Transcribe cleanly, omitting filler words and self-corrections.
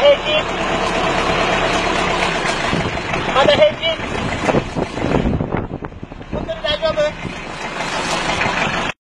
平均。まだ平均。本当に大丈夫？